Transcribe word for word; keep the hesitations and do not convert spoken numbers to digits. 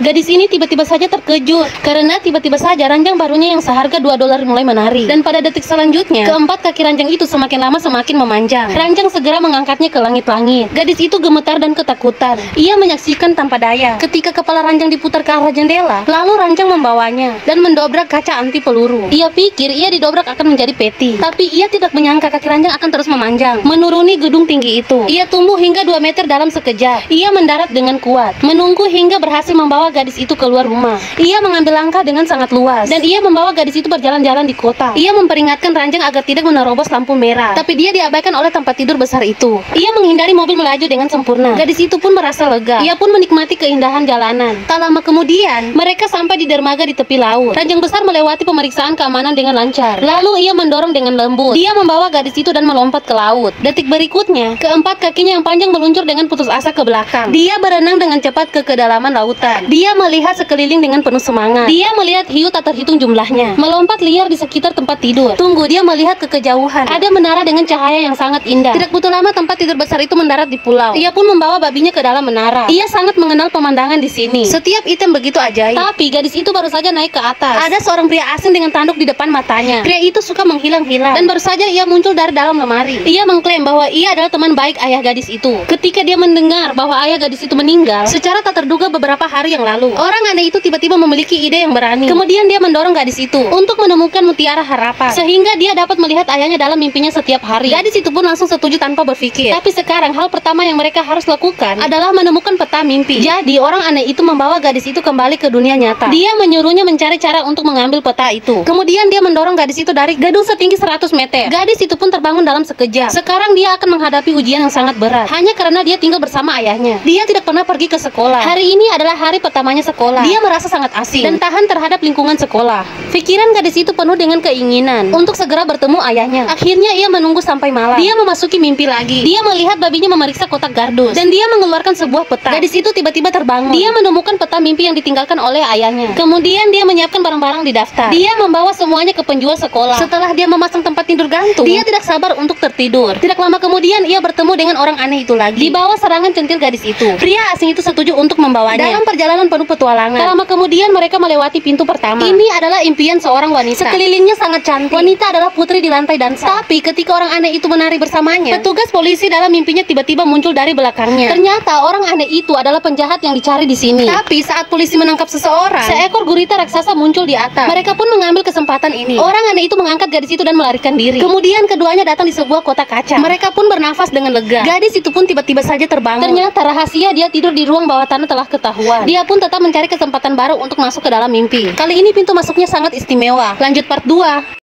Gadis ini tiba-tiba saja terkejut karena tiba-tiba saja ranjang barunya yang seharga dua dolar mulai menari. Dan pada detik selanjutnya, keempat kaki ranjang itu semakin lama semakin memanjang. Ranjang segera mengangkatnya ke langit-langit. Gadis itu gemetar dan ketakutan. Ia menyaksikan tanpa daya ketika kepala ranjang diputar ke arah jendela, lalu ranjang membawanya dan mendobrak kaca anti peluru. Ia pikir ia didobrak akan menjadi peti, tapi ia tidak menyangka kaki ranjang akan terus memanjang menuruni gedung tinggi itu. Ia tumbuh hingga dua meter dalam sekejap. Ia mendarat dengan kuat, menunggu hingga berhasil membawa gadis itu keluar rumah. Ia mengambil langkah dengan sangat luas dan ia membawa gadis itu berjalan-jalan di kota. Ia memperingatkan ranjang agar tidak menerobos lampu merah, tapi dia diabaikan oleh tempat tidur besar itu. Ia menghindari mobil melaju dengan sempurna. Gadis itu pun merasa lega. Ia pun menikmati keindahan jalanan. Tak lama kemudian, mereka sampai di dermaga di tepi laut. Ranjang besar melewati pemeriksaan keamanan dengan lancar. Lalu ia mendorong dengan lembut. Dia membawa gadis itu dan melompat ke laut. Detik berikutnya, keempat kakinya yang panjang meluncur dengan putus asa ke belakang. Dia berenang dengan cepat ke kedalaman lautan. Dia melihat sekeliling dengan penuh semangat. Dia melihat hiu tak terhitung jumlahnya, melompat liar di sekitar tempat tidur. Tunggu, dia melihat ke kejauhan. Ada menara dengan cahaya yang sangat indah. Tidak butuh lama tempat tidur besar itu mendarat di pulau. Ia pun membawa babinya ke dalam menara. Ia sangat mengenal pemandangan di sini. Setiap item begitu ajaib. Tapi gadis itu baru saja naik ke atas. Ada seorang pria asing dengan tanduk di depan matanya. Pria itu suka menghilang-hilang dan baru saja ia muncul dari dalam lemari. Ia mengklaim bahwa ia adalah teman baik ayah gadis itu. Ketika dia mendengar bahwa ayah gadis itu meninggal secara tak terduga beberapa hari yang lalu, orang aneh itu tiba-tiba memiliki ide yang berani. Kemudian dia mendorong gadis itu untuk menemukan mutiara harapan, sehingga dia dapat melihat ayahnya dalam mimpinya setiap hari. Gadis itu pun langsung setuju tanpa berpikir. Tapi sekarang hal pertama yang mereka harus lakukan adalah menemukan peta mimpi. Jadi orang aneh itu membawa gadis itu kembali ke dunia nyata. Dia menyuruhnya mencari cara untuk mengambil peta itu. Kemudian dia mendorong gadis itu dari gedung setinggi seratus meter. Gadis itu pun terbangun dalam sekejap. Sekarang dia akan menghadapi ujian yang sangat berat hanya karena dia tinggal bersama ayahnya. Dia tidak pernah pergi ke sekolah. Hari ini adalah hari pertamanya sekolah. Dia merasa sangat asing dan tahan terhadap lingkungan sekolah. Pikiran gadis itu penuh dengan keinginan untuk segera bertemu ayahnya. Akhirnya ia menunggu sampai malam. Dia memasuki mimpi lagi. Dia melihat babinya memeriksa kotak kardus dan dia mengeluarkan sebuah peta. Gadis itu tiba-tiba terbangun. Dia menemukan peta mimpi yang ditinggalkan oleh ayahnya. Kemudian dia menyiapkan barang-barang di daftar. Dia membawa semuanya ke penjual sekolah. Setelah dia memasang tempat tidur gantung, dia tidak sabar untuk tertidur. Tidak lama kemudian ia bertemu dengan orang aneh itu lagi. Di bawah serangan centil gadis itu, pria asing itu setuju untuk membawanya dalam perjalanan penuh petualangan. Tak lama kemudian mereka melewati pintu pertama. Ini adalah impian seorang wanita. Sekelilingnya sangat cantik. Wanita adalah putri di lantai dansa. Tapi ketika orang aneh itu menari bersamanya, petugas polisi dalam mimpinya tiba-tiba muncul dari belakangnya. Ternyata orang aneh itu adalah penjahat yang dicari di sini. Tapi saat polisi menangkap seseorang, seekor gurita raksasa muncul di atas. Mereka pun mengambil kesempatan ini. Orang aneh itu mengangkat gadis itu dan melarikan diri. Kemudian keduanya datang di sebuah kotak kaca. Mereka pun bernafas dengan lega. Gadis itu pun tiba-tiba saja terbangun. Ternyata rahasia dia tidur di ruang bawah tanah telah ketahuan. Dia pun tetap mencari kesempatan baru untuk masuk ke dalam mimpi. Kali ini pintu masuknya sangat istimewa. Lanjut part dua.